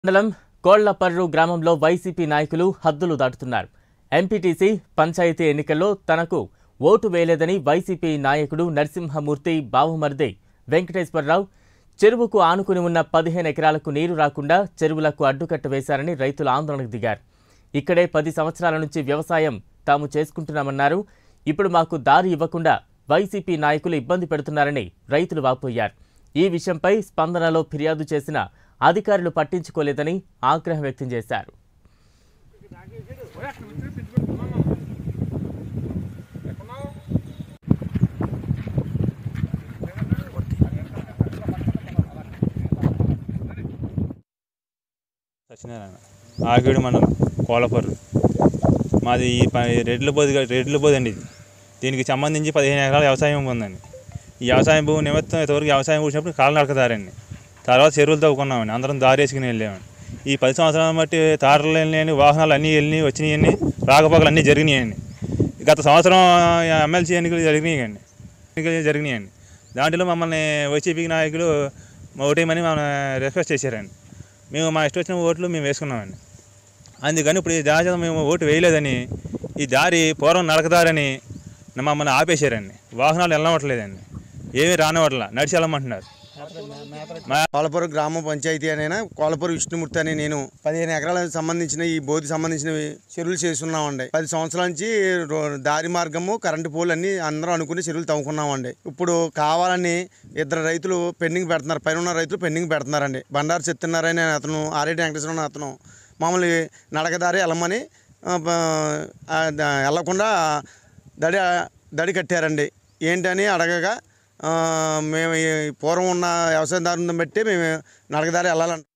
మండలం కోళ్లపర్రు గ్రామంలో వైసీపీ నాయకులు హద్దులు దాటుతున్నారు. ఎంపీటీసీ పంచాయతీ ఎన్నికల్లో తనకు ఓటు వేయలేదని వైసీపీ నాయకుడు నరసింహమూర్తి బావుమర్ది వెంకటేశ్వరరావు చెరువుకు ఆనుకుని ఉన్న 15 ఎకరాలకు నీరు రాకుండా చెరువులకు అడ్డుకట్ట వేశారని రైతులు ఆందోళనకు దిగారు. ఇక్కడే 10 సంవత్సరాల నుంచి వ్యవసాయం తాము చేసుకుంటున్నామన్నారు. ఇప్పుడు మాకు దారి ఇవ్వకుండా వైసీపీ నాయకులు ఇబ్బంది పెడుతున్నారని రైతులు వాపోయారు. ఈ విషయంపై స్పందనలో ఫిర్యాదు చేసిన అధికారులు పట్టించుకోలేదని ఆగ్రహం వ్యక్తం చేశారు. సత్యనారాయణ ఆగిడి మండలం కోళ్లపర్రు మాది రెడ్ల బోధి అండి. ఇది దీనికి సంబంధించి 15 ఎకరాల వ్యవసాయం ఉందండి. ఈ వ్యవసాయం భూమి నిమిత్తం ఇంతవరకు వ్యవసాయం కూర్చున్నప్పుడు కాళ్ళు నడకదారండి. తర్వాత చెరువులు తవ్వుకున్నామండి. అందరం దారి వేసుకుని వెళ్ళామండి. ఈ 10 సంవత్సరాలను బట్టి తారలు వెళ్ళినాయని, వాహనాలు అన్నీ వెళ్ళినాయి, వచ్చినాయని, రాకపోకలు అన్నీ జరిగినాయండి. గత సంవత్సరం ఎమ్మెల్సీ ఎన్నికలు జరిగినాయండి. దాంట్లో మమ్మల్ని వైసీపీ నాయకులు ఓటేయమని మమ్మల్ని రిక్వెస్ట్ చేశారండి. మేము మా ఇష్టం వచ్చిన ఓట్లు మేము వేసుకున్నామండి. అందుకని ఇప్పుడు ఈ దారి మేము ఓటు వేయలేదని, ఈ దారి పూర్వం నడకదారని మమ్మల్ని ఆపేశారండి. వాహనాలు వెళ్ళవట్లేదండి, ఏమీ రానివ్వట్లా, నడిచి వెళ్ళమంటున్నారు. కోళ్లపర్రు గ్రామ పంచాయతీ అయినా కోళ్లపర్రు విష్ణుమూర్తి అని నేను 15 ఎకరాలకు సంబంధించిన ఈ బోధి సంబంధించినవి చెరువులు చేస్తున్నామండి. 10 సంవత్సరాల నుంచి దారి మార్గము, కరెంటు పోలు అన్ని అందరూ అనుకుని చెరువులు తవ్వుకున్నామండి. ఇప్పుడు కావాలని 2 రైతులు పెండింగ్ పెడుతున్నారు. పైన ఉన్న రైతులు పెండింగ్ పెడుతున్నారండి. బండారు చెప్తున్నారని అతను ఆర్ఐటి వెంకటేశ్వర అతను మామూలు నడకదారి వెళ్ళమని వెళ్ళకుండా దడి కట్టారండి. ఏంటని అడగగా మేము పూర్వం ఉన్న వ్యవసాయదారుని బట్టి మేము నడకదారి వెళ్ళాలంట.